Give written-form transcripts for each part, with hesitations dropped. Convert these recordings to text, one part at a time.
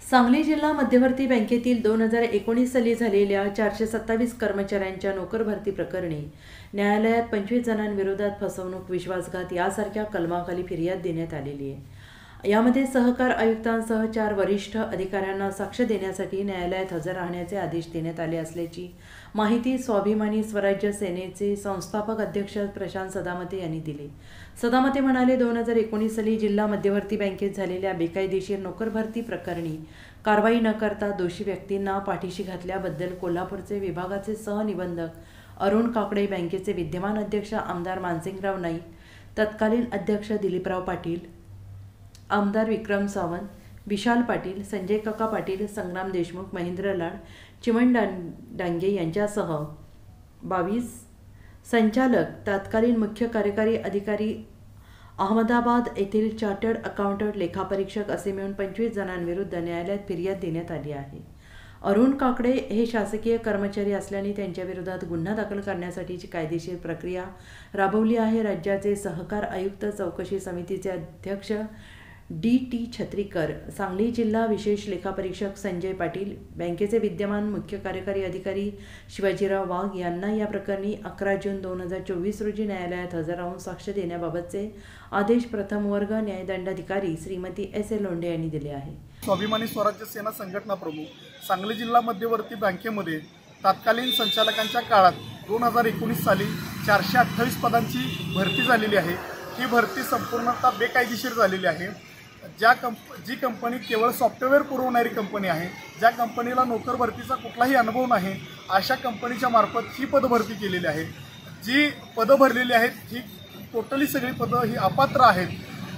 सांगली जिल्हा मध्यवर्ती बँकेतील 2019 साली झालेल्या 427 कर्मचाऱ्यांच्या नोकर भरती प्रकरणी न्यायालयात 25 जणांविरोधात फसवणूक, विश्वासघात यासारख्या कलमाखाली फिर्याद देण्यात आलेली आहे। यामध्ये सहकार आयुक्तांसह 4 वरिष्ठ अधिकाऱ्यांना साक्ष देण्यासाठी न्यायालयात हजर राहण्याचे आदेश देण्यात आले असल्याची माहिती स्वाभिमानी स्वराज्य सेनेचे संस्थापक अध्यक्ष प्रशांत सदामते यांनी दिली। सदामते म्हणाले, 2019 साली जिल्हा मध्यवर्ती बँकेत झालेल्या बेकायदेशीर नोकर भरती प्रकरणी कारवाई न करता दोषी व्यक्तींना पाठीशी घातल्याबद्दल कोल्हापूरचे विभागाचे सहनिबंधक अरुण काकडे, बँकेचे विद्यमान अध्यक्ष आमदार मानसिंगराव नाईक, तत्कालीन अध्यक्ष दिलीपराव पाटील, आमदार विक्रम सावंत, विशाल पाटील, संजय काका पाटील, संग्राम देशमुख, महेंद्र लाड, चिमण डांगे यांच्यासह 22 संचालक, तत्कालीन मुख्य कार्यकारी अधिकारी, अहमदाबाद येथील चार्टर्ड अकाउंटंट, लेखापरीक्षक असे मिळून 25 जणांविरुद्ध न्यायालयात फिर्याद देण्यात आली आहे। अरुण काकडे हे शासकीय कर्मचारी असल्याने त्यांच्याविरोधात गुन्हा दाखल करण्यासाठीची कायदेशीर प्रक्रिया राबवली आहे। राज्याचे सहकार आयुक्त चौकशी समितीचे अध्यक्ष डी.टी. छत्रीकर, सांगली जिल्हा विशेष लेखापरीक्षक संजय पाटील, बँकेचे विद्यमान मुख्य कार्यकारी अधिकारी शिवाजीराव वाघ यांना या प्रकरणी 11 जून 2024 रोजी न्यायालयात हजर राहून साक्ष देण्याबाबतचे आदेश प्रथम वर्ग न्यायदंडाधिकारी श्रीमती S.A. लोंढे यांनी दिले आहे। स्वाभिमानी स्वराज्य सेना संघटना प्रमुख सांगली जिल्हा मध्यवर्ती बँकेमध्ये तत्कालीन संचालकांच्या काळात 2019 साली 428 पदांची भरती झालेली आहे। ही भरती संपूर्णतः बेकायदेशीर झालेली आहे। जी कंपनी केवळ सॉफ्टवेअर पुरवणारी कंपनी आहे, ज्या कंपनीला नोकर भरतीचा कुठलाही अनुभव नाही, अशा कंपनीच्या मार्फत ही पदभरती केलेली आहे। जी पदं भरलेली आहेत ही टोटली सगळी पदं ही अपात्र आहेत।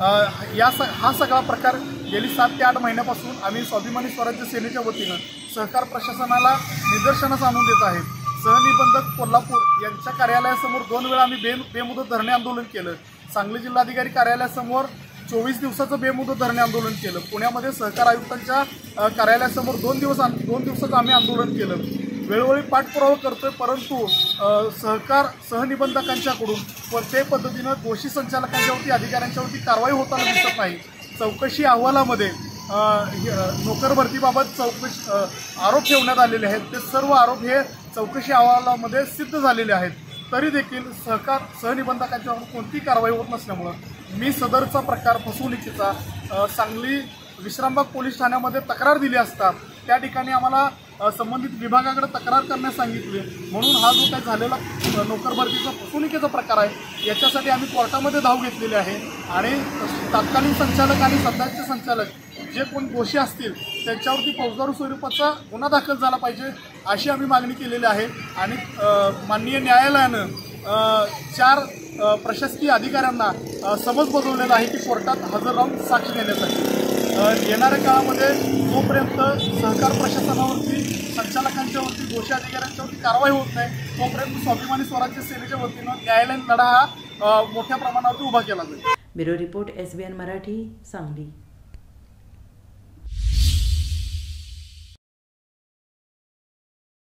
हा सगळा प्रकार गेली 7 ते 8 महिन्यापासून आम्ही स्वाभिमानी स्वराज्य सेनेच्या वतीनं सहकार प्रशासनाला निदर्शनास आणून देत आहेत। सहनिबंधक कोल्हापूर यांच्या कार्यालयासमोर 2 वेळा आम्ही बेमुदत धरणे आंदोलन केलं। सांगली जिल्हाधिकारी कार्यालयासमोर 24 दिवसाचं बेमुदत धरणे आंदोलन केलं। पुण्यामध्ये सहकार आयुक्तांच्या कार्यालयासमोर 2 दिवसाचं आम्ही आंदोलन केलं। वेळोवेळी पाठपुरावा करतोय, परंतु सहनिबंधकांच्याकडून कोणत्याही पद्धतीनं दोषी संचालकांच्यावरती, अधिकाऱ्यांच्यावरती कारवाई होताना दिसत नाही। चौकशी अहवालामध्ये नोकर भरतीबाबत आरोप ठेवण्यात आलेले आहेत। ते सर्व आरोप हे चौकशी अहवालामध्ये सिद्ध झालेले आहेत। तरी देखील सहनिबंधकांच्यावर कोणतीही कारवाई होत नसल्यामुळं मी सदरचा प्रकार फसवणुकीचा सांगली विश्रामबाग पोलीस ठाण्यामध्ये तक्रार दिली असता त्या ठिकाणी आम्हाला संबंधित विभागाकडे तक्रार करण्यास सांगितले। म्हणून हा जो काही झालेला नोकर भरतीचा फसवणुकीचा प्रकार आहे याच्यासाठी आम्ही कोर्टामध्ये धाव घेतलेली आहे आणि तत्कालीन संचालक आणि सध्याचे संचालक जे कोण दोषी असतील त्यांच्यावरती फौजदारी स्वरूपाचा गुन्हा दाखल झाला पाहिजे अशी आम्ही मागणी केलेली आहे। आणि माननीय न्यायालयानं 4 प्रशासकीय अधिकाऱ्यांना समज बजावलेला आहे की कोर्टात हजर राहून साक्ष देण्यासाठी। येणाऱ्या काळामध्ये जोपर्यंत सहकार प्रशासनावरती, संचालकांच्यावरती, दोषी अधिकाऱ्यांच्यावरती कारवाई होत नाही तोपर्यंत स्वाभिमानी स्वराज्य सेनेच्या वतीनं न्यायालयीन लढा हा मोठ्या प्रमाणावरती उभा केला जाईल। Bureau report SBN Marathi, Sangli.